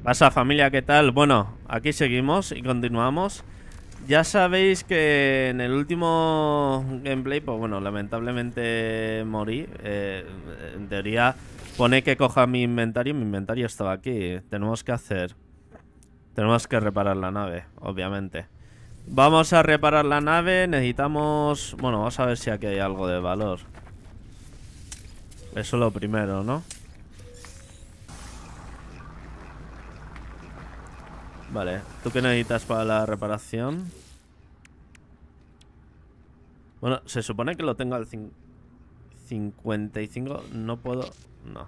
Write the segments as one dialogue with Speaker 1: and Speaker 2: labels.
Speaker 1: Pasa familia, ¿qué tal? Bueno, aquí seguimos y continuamos. Ya sabéis que en el último gameplay, pues bueno, lamentablemente morí. En teoría pone que coja mi inventario. Mi inventario estaba aquí. Tenemos que reparar la nave, obviamente. Vamos a reparar la nave. Necesitamos... Bueno, vamos a ver si aquí hay algo de valor. Eso lo primero, ¿no? Vale, ¿tú qué necesitas para la reparación? Bueno, se supone que lo tengo al 55. No puedo... No.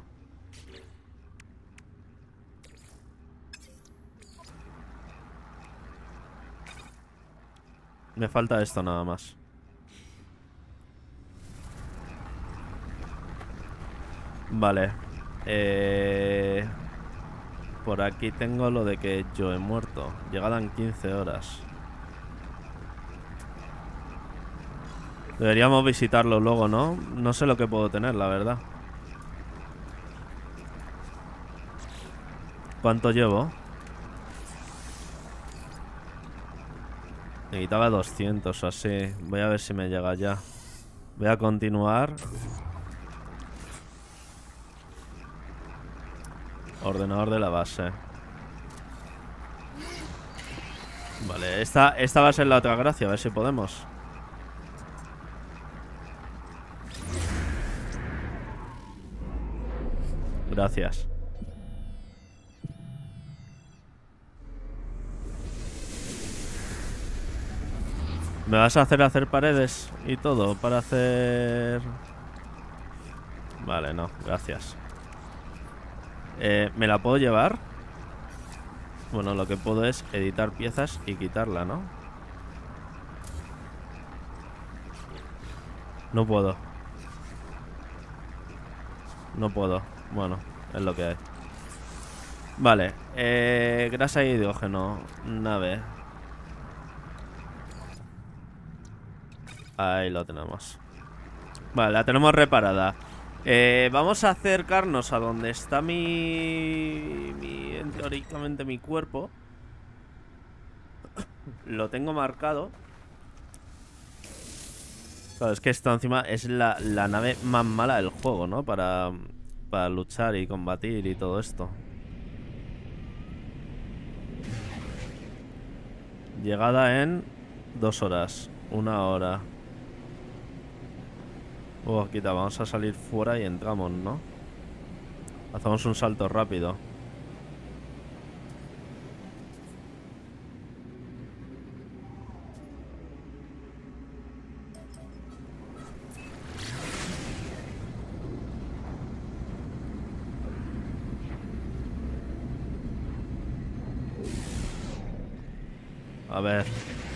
Speaker 1: Me falta esto nada más. Vale. Por aquí tengo lo de que yo he muerto. Llegada en 15 horas. Deberíamos visitarlo luego, ¿no? No sé lo que puedo tener, la verdad. ¿Cuánto llevo? Necesitaba 200 o así. Voy a ver si me llega ya. Voy a continuar. Ordenador de la base. Vale, esta va a ser la otra gracia. A ver si podemos. Gracias. ¿Me vas a hacer paredes y todo para hacer...? Vale, no, gracias. ¿Me la puedo llevar? Bueno, lo que puedo es editar piezas y quitarla, ¿no? No puedo. No puedo. Bueno, es lo que hay. Vale, grasa y hidrógeno. Nave. Ahí lo tenemos. Vale, la tenemos reparada. Vamos a acercarnos a donde está teóricamente mi cuerpo. Lo tengo marcado. Claro, es que esto encima es la nave más mala del juego, ¿no? Para luchar y combatir y todo esto. Llegada en 2 horas. 1 hora. Quita, vamos a salir fuera y entramos, ¿no? Hacemos un salto rápido. A ver.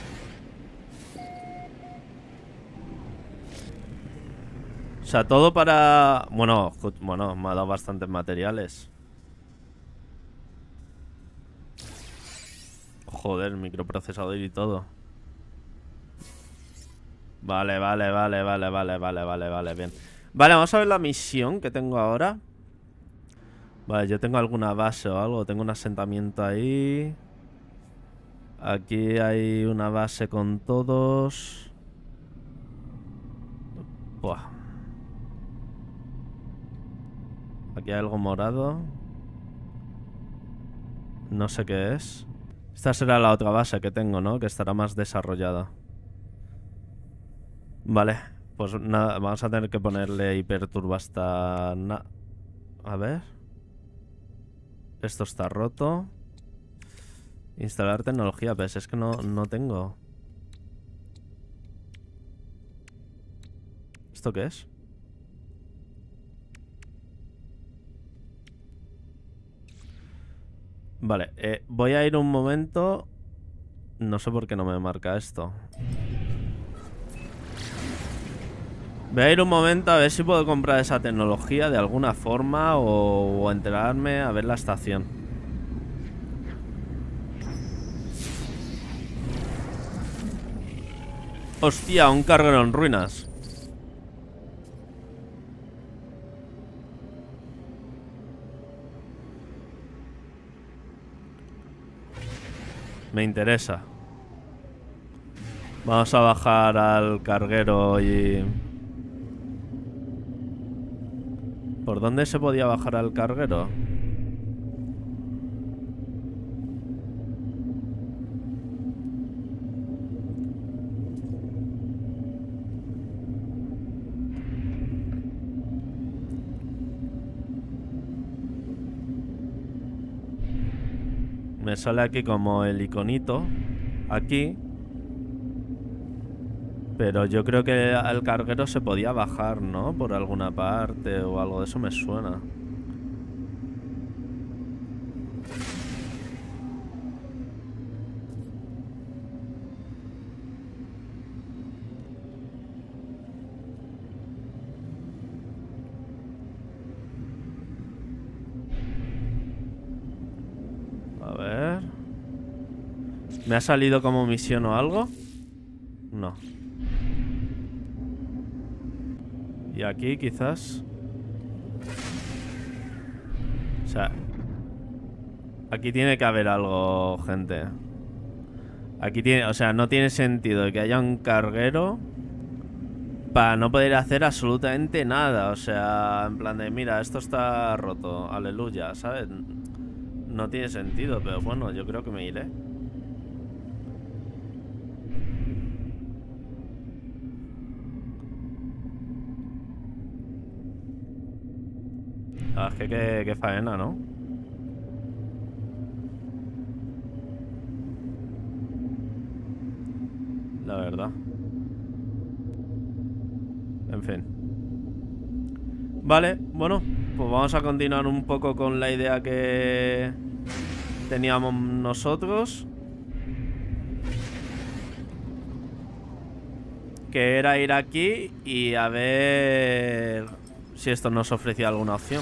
Speaker 1: O sea, todo para... Bueno, me ha dado bastantes materiales. Joder, microprocesador y todo. Vale, bien. Vale, vamos a ver la misión que tengo ahora. Vale, yo tengo alguna base o algo. Tengo un asentamiento ahí. Aquí hay una base con todos. Buah. Aquí hay algo morado. No sé qué es. Esta será la otra base que tengo, ¿no? Que estará más desarrollada. Vale. Pues nada, vamos a tener que ponerle hiperturbo hasta... A ver. Esto está roto. Instalar tecnología, pero es que no tengo. ¿Esto qué es? Vale, voy a ir un momento. No sé por qué no me marca esto. Voy a ir un momento a ver si puedo comprar esa tecnología de alguna forma o enterarme a ver la estación. Hostia, un carguero en ruinas. Me interesa. Vamos a bajar al carguero y... ¿Por dónde se podía bajar al carguero? Me sale aquí como el iconito. Aquí. Pero yo creo que al carguero se podía bajar, ¿no? Por alguna parte o algo de eso me suena. A ver... ¿Me ha salido como misión o algo? No. Y aquí quizás... O sea... Aquí tiene que haber algo, gente. Aquí tiene... O sea, no tiene sentido que haya un carguero para no poder hacer absolutamente nada. O sea, en plan de... Mira, esto está roto. Aleluya, ¿sabes? No tiene sentido, pero bueno, yo creo que me iré. Ah, es que qué faena, ¿no? La verdad. En fin. Vale, bueno, pues vamos a continuar un poco con la idea que teníamos nosotros, que era ir aquí y a ver si esto nos ofrecía alguna opción.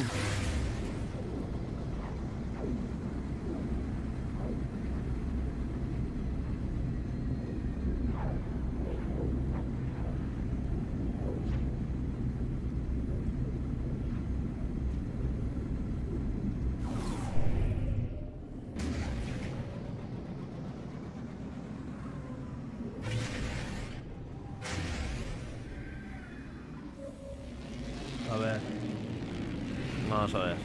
Speaker 1: A ver. Vamos a ver.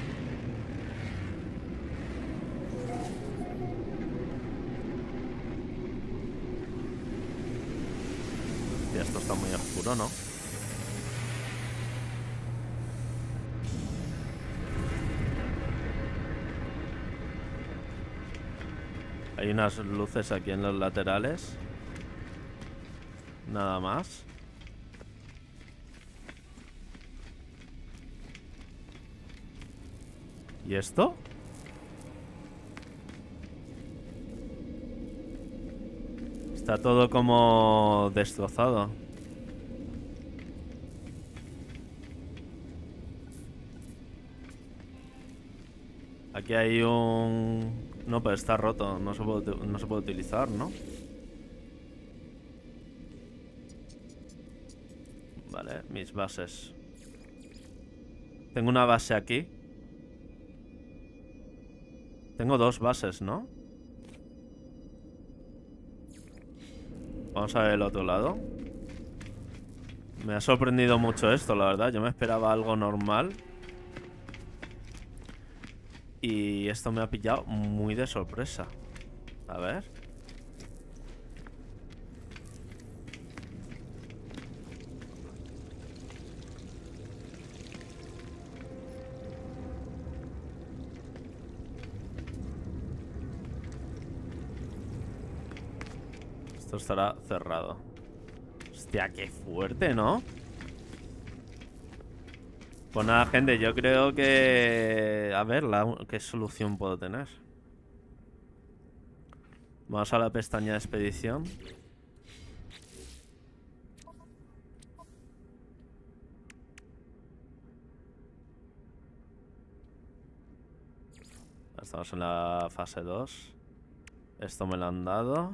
Speaker 1: Hostia, esto está muy oscuro, ¿no? Hay unas luces aquí en los laterales. Nada más. ¿Y esto? Está todo como destrozado. Aquí hay un... No, pero está roto. No se puede utilizar, ¿no? Vale, mis bases. Tengo una base aquí. Tengo dos bases, ¿no? Vamos a ver el otro lado. Me ha sorprendido mucho esto, la verdad. Yo me esperaba algo normal. Y esto me ha pillado muy de sorpresa. A ver. Esto estará cerrado. Hostia, qué fuerte, ¿no? Pues nada, gente, yo creo que... A ver, ¿qué solución puedo tener? Vamos a la pestaña de expedición. Estamos en la fase 2. Esto me lo han dado.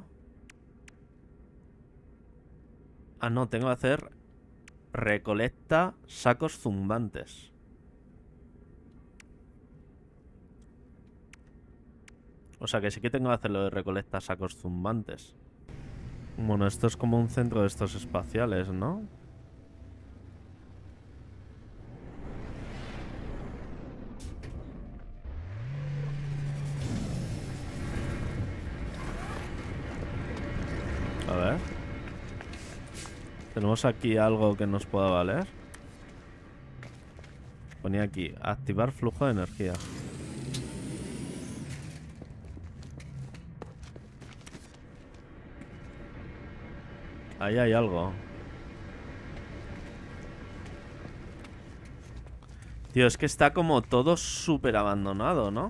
Speaker 1: Ah, no, tengo que hacer... Recolecta sacos zumbantes. O sea que sí que tengo que hacerlo de recolectar sacos zumbantes. Bueno, esto es como un centro de estos espaciales, ¿no? A ver. Tenemos aquí algo que nos pueda valer. Ponía aquí, activar flujo de energía. Ahí hay algo. Tío, es que está como todo súper abandonado, ¿no?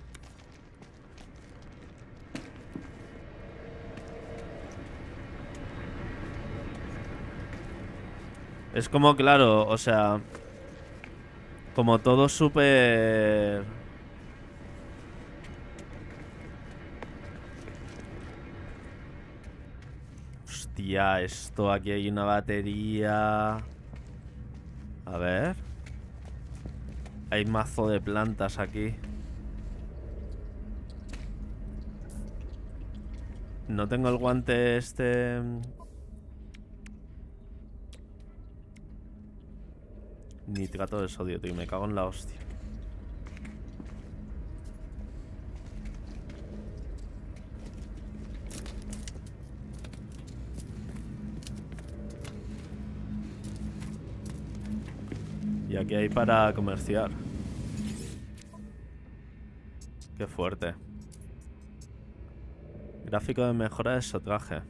Speaker 1: Es como, claro, o sea... Como todo súper... Hostia, esto, aquí hay una batería... A ver... Hay mazo de plantas aquí. No tengo el guante este... Nitrato de sodio, tío. Me cago en la hostia. Y aquí hay para comerciar. Qué fuerte. Gráfico de mejora de sotraje.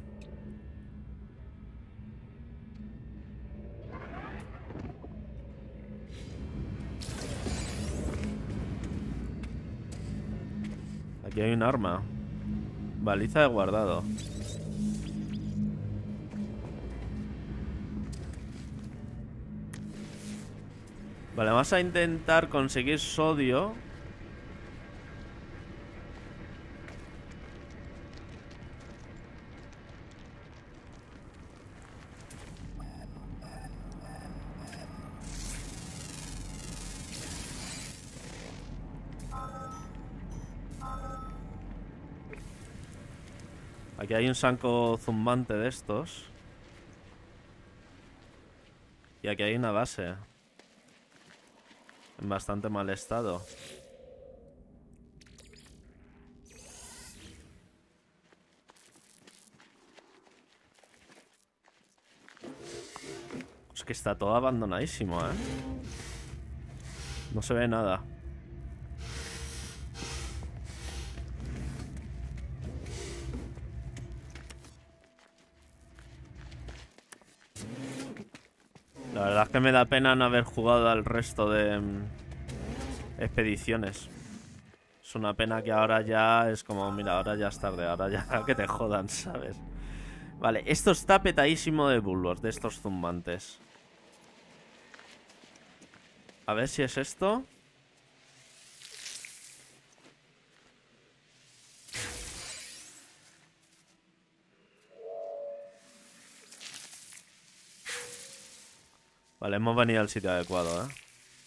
Speaker 1: Aquí hay un arma. Baliza de guardado. Vale, vamos a intentar conseguir sodio. Aquí hay un sanco zumbante de estos. Y aquí hay una base. En bastante mal estado. Es que está todo abandonadísimo, ¿eh? No se ve nada. La verdad es que me da pena no haber jugado al resto de expediciones. Es una pena que ahora ya es como, mira, ahora ya es tarde, ahora ya que te jodan, ¿sabes? Vale, esto está petadísimo de bulbos, de estos zumbantes. A ver si es esto. Vale, hemos venido al sitio adecuado, ¿eh?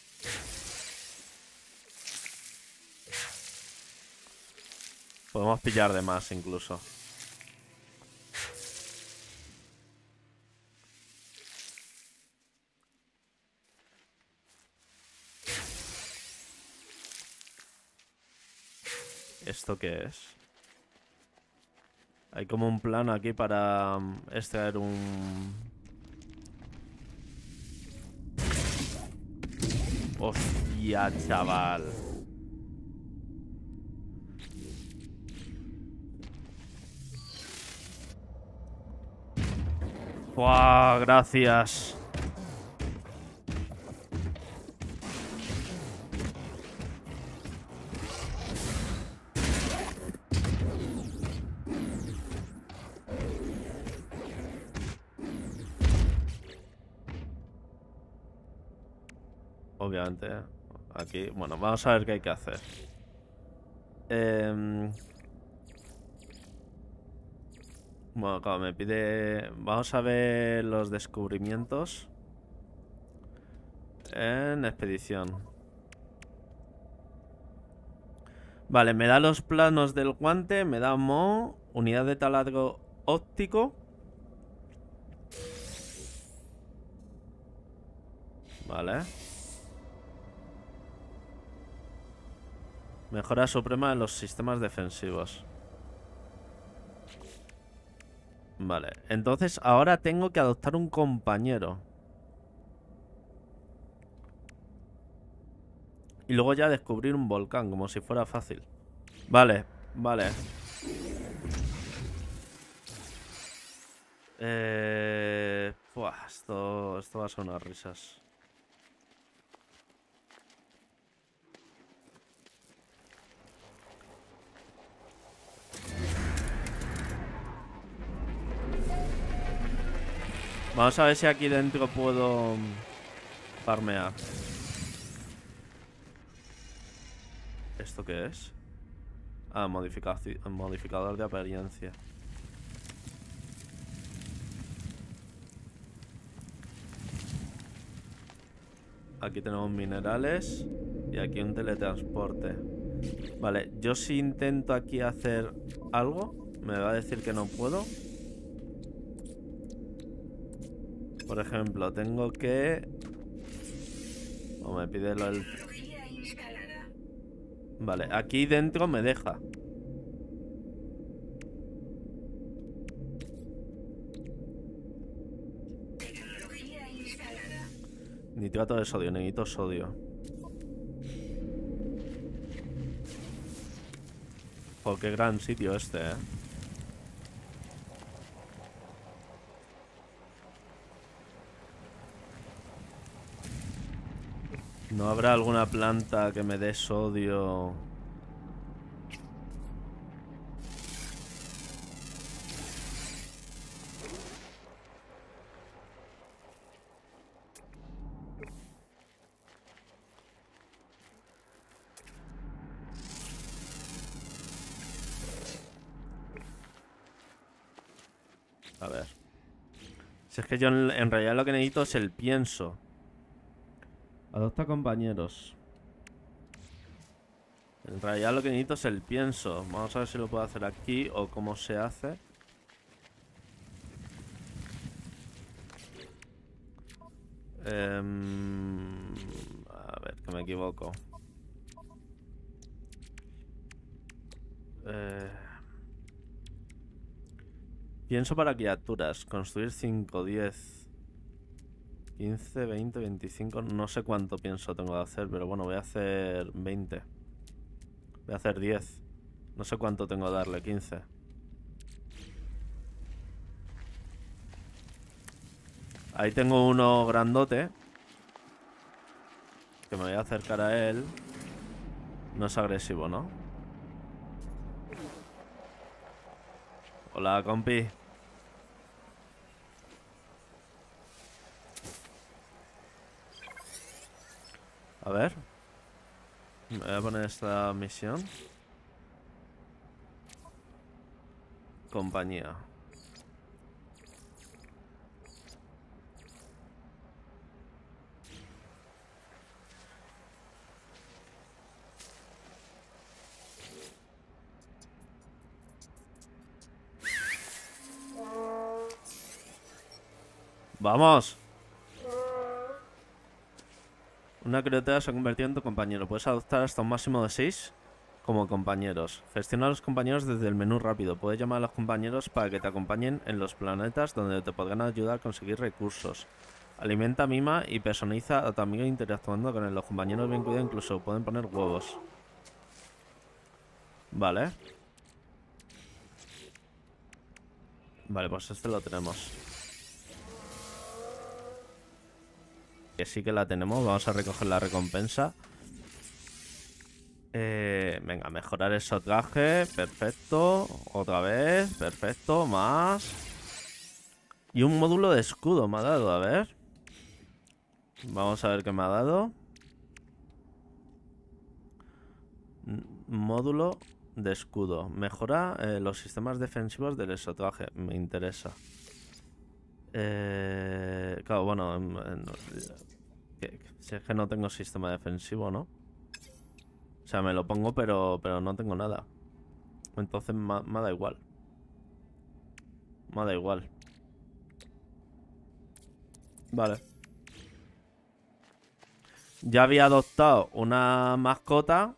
Speaker 1: Podemos pillar de más incluso. ¿Esto qué es? Hay como un plano aquí para extraer un... Hostia, chaval. ¡Buah! Gracias. Obviamente. Aquí. Bueno, vamos a ver qué hay que hacer. Bueno, claro, me pide... Vamos a ver los descubrimientos. En expedición. Vale, me da los planos del guante, me da Mo, unidad de taladro óptico. Vale. Mejora suprema de los sistemas defensivos. Vale, entonces ahora tengo que adoptar un compañero. Y luego ya descubrir un volcán, como si fuera fácil. Vale, vale. Esto va a ser unas risas. Vamos a ver si aquí dentro puedo farmear. ¿Esto qué es? Ah, modificador de apariencia. Aquí tenemos minerales. Y aquí un teletransporte. Vale, yo si intento aquí hacer algo, me va a decir que no puedo. Por ejemplo, tengo que... O me pide lo del... Vale, aquí dentro me deja. Nitrato de sodio, necesito sodio. Oh, qué gran sitio este, eh. ¿No habrá alguna planta que me dé sodio? A ver. Si es que yo en realidad lo que necesito es el pienso. Adopta compañeros. En realidad lo que necesito es el pienso. Vamos a ver si lo puedo hacer aquí o cómo se hace. A ver, que me equivoco. Pienso para criaturas. Construir 5, 10, 15, 20, 25. No sé cuánto pienso tengo de hacer, pero bueno, voy a hacer 20. Voy a hacer 10. No sé cuánto tengo de darle, 15. Ahí tengo uno grandote. Que me voy a acercar a él. No es agresivo, ¿no? Hola, compi. A ver. Me voy a poner esta misión. Compañía. ¡Vamos! Una criatura se ha convertido en tu compañero. Puedes adoptar hasta un máximo de 6 como compañeros. Gestiona a los compañeros desde el menú rápido. Puedes llamar a los compañeros para que te acompañen en los planetas donde te podrán ayudar a conseguir recursos. Alimenta, mima y personiza a tu amigo interactuando con él. Los compañeros bien cuidados incluso pueden poner huevos. Vale. Vale, pues este lo tenemos. Que sí que la tenemos. Vamos a recoger la recompensa. Venga, mejorar el sotraje. Perfecto. Otra vez. Perfecto. Más. Y un módulo de escudo me ha dado. A ver. Vamos a ver qué me ha dado. Módulo de escudo. Mejora los sistemas defensivos del sotraje. Me interesa. Claro, bueno. Si es que no tengo sistema defensivo, ¿no? O sea, me lo pongo, pero no tengo nada. Entonces me da igual. Me da igual. Vale. Ya había adoptado una mascota.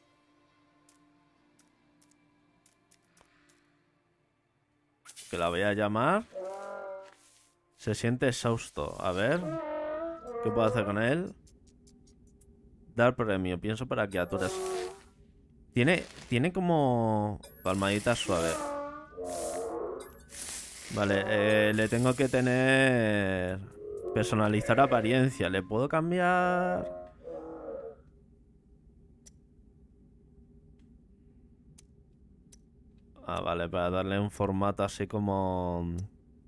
Speaker 1: Que la voy a llamar. Se siente exhausto. A ver. ¿Qué puedo hacer con él? Dar premio. Pienso para criaturas. Tiene como palmadita suave. Vale, le tengo que tener... Personalizar apariencia. ¿Le puedo cambiar? Ah, vale, para darle un formato así como...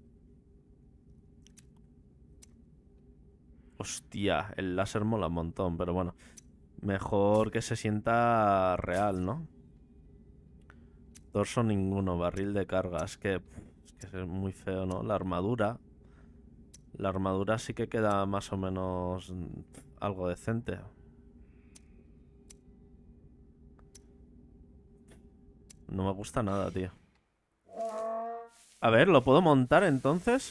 Speaker 1: Hostia, el láser mola un montón, pero bueno. Mejor que se sienta real, ¿no? Torso ninguno, barril de carga. Es que es muy feo, ¿no? La armadura. La armadura sí que queda más o menos algo decente. No me gusta nada, tío. A ver, ¿lo puedo montar entonces?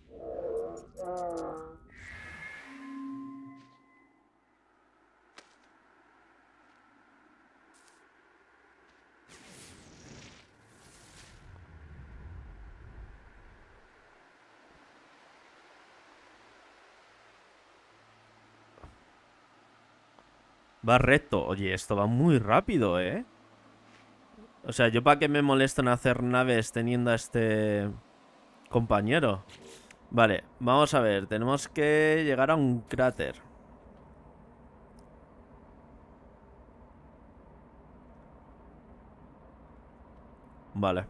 Speaker 1: Va recto. Oye, esto va muy rápido, ¿eh? O sea, ¿yo para qué me molesto en hacer naves teniendo a este compañero? Vale, vamos a ver. Tenemos que llegar a un cráter. Vale.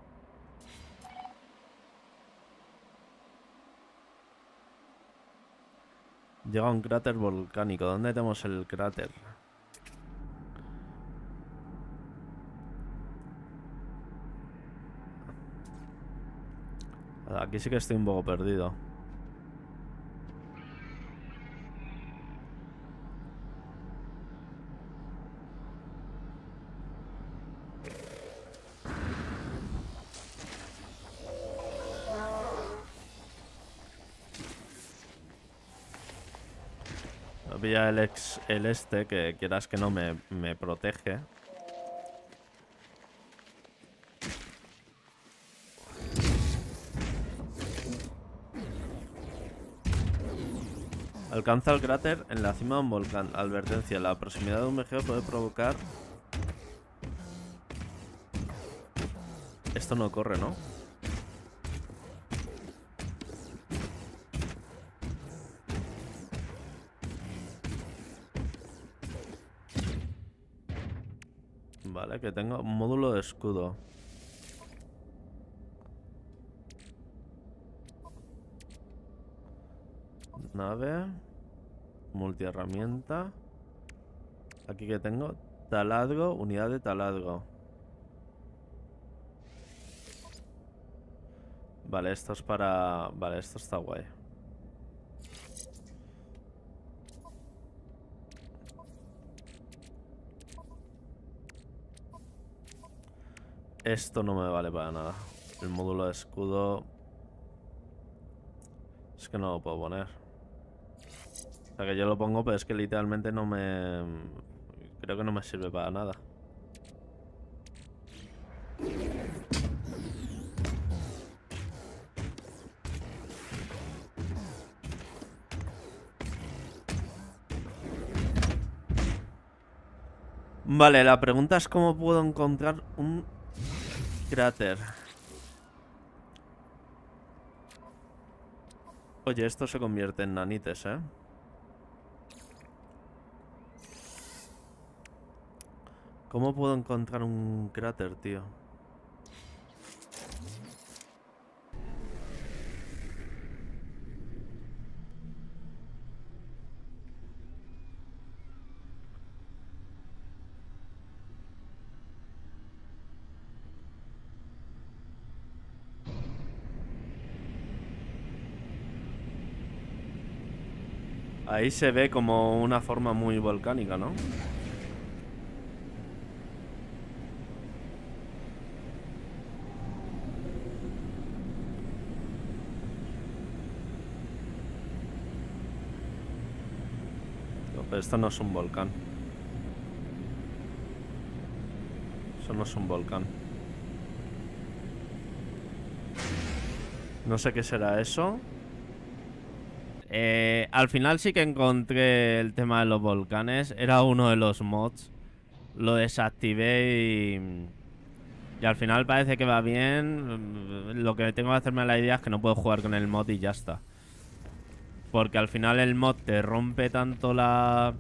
Speaker 1: Llega a un cráter volcánico. ¿Dónde tenemos el cráter? Aquí sí que estoy un poco perdido. Había el este, que quieras que no me protege. Alcanza el cráter en la cima de un volcán. Advertencia, la proximidad de un vejeo puede provocar... Esto no corre, ¿no? Vale, que tengo un módulo de escudo. Nave. Multiherramienta. Aquí que tengo taladro, unidad de taladro. Vale, esto es para... Vale, esto está guay. Esto no me vale para nada. El módulo de escudo... Es que no lo puedo poner. O sea que yo lo pongo, pero es que literalmente no me... Creo que no me sirve para nada. Vale, la pregunta es cómo puedo encontrar un cráter. Oye, esto se convierte en nanites, ¿eh? ¿Cómo puedo encontrar un cráter, tío? Ahí se ve como una forma muy volcánica, ¿no? Pero esto no es un volcán. Eso no es un volcán. No sé qué será eso. Al final sí que encontré el tema de los volcanes. Era uno de los mods. Lo desactivé y al final parece que va bien. Lo que tengo que hacerme la idea es que no puedo jugar con el mod y ya está. Porque al final el mod te rompe tanto la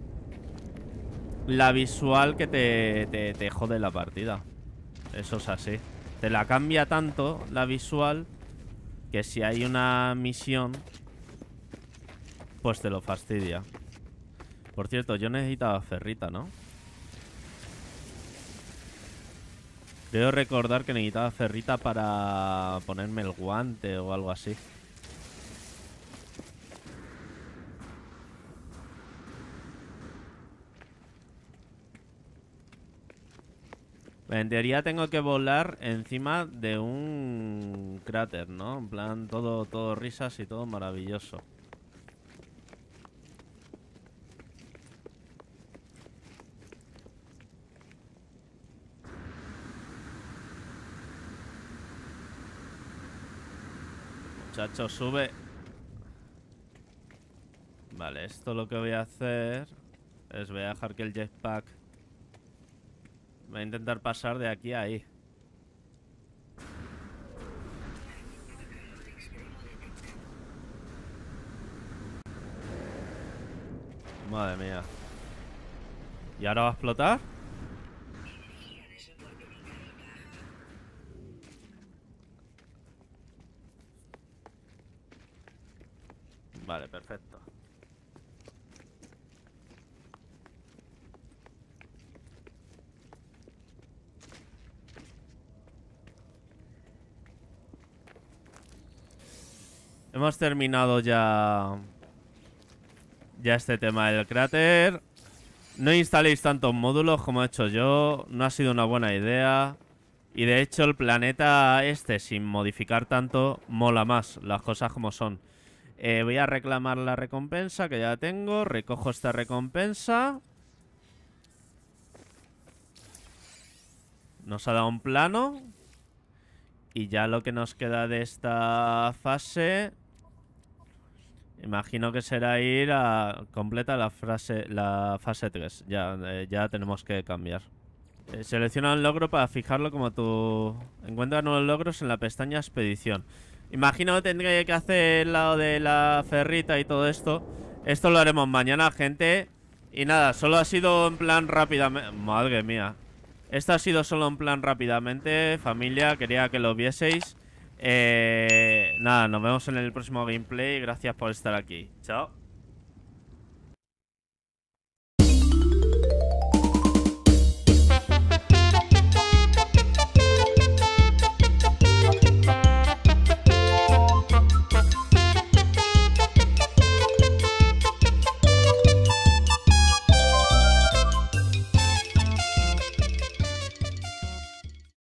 Speaker 1: visual que te jode la partida. Eso es así. Te la cambia tanto la visual que si hay una misión, pues te lo fastidia. Por cierto, yo necesitaba ferrita, ¿no? Creo recordar que necesitaba ferrita para ponerme el guante o algo así. En teoría tengo que volar encima de un cráter, ¿no? En plan, todo risas y todo maravilloso. Muchacho, sube. Vale, esto lo que voy a hacer es voy a dejar que el jetpack... Voy a intentar pasar de aquí a ahí. Madre mía. ¿Y ahora va a explotar? Vale, perfecto. Hemos terminado ya este tema del cráter. No instaléis tantos módulos como he hecho yo. No ha sido una buena idea. Y de hecho el planeta este, sin modificar tanto, mola más. Las cosas como son. Voy a reclamar la recompensa que ya tengo. Recojo esta recompensa. Nos ha dado un plano. Y ya lo que nos queda de esta fase... Imagino que será ir a... Completa la fase 3. Ya tenemos que cambiar. Selecciona un logro para fijarlo como tu... Encuentra nuevos logros en la pestaña expedición. Imagino que tendré que hacer lo de la ferrita y todo esto. Esto lo haremos mañana, gente. Y nada, solo ha sido en plan rápidamente... Madre mía. Esto ha sido solo en plan rápidamente, familia. Quería que lo vieseis. Nada, nos vemos en el próximo gameplay. Gracias por estar aquí. Chao.